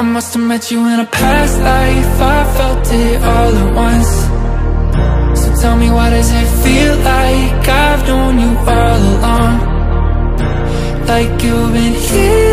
I must have met you in a past life, I felt it all at once. So tell me, why does it feel like I've known you all along? Like you've been here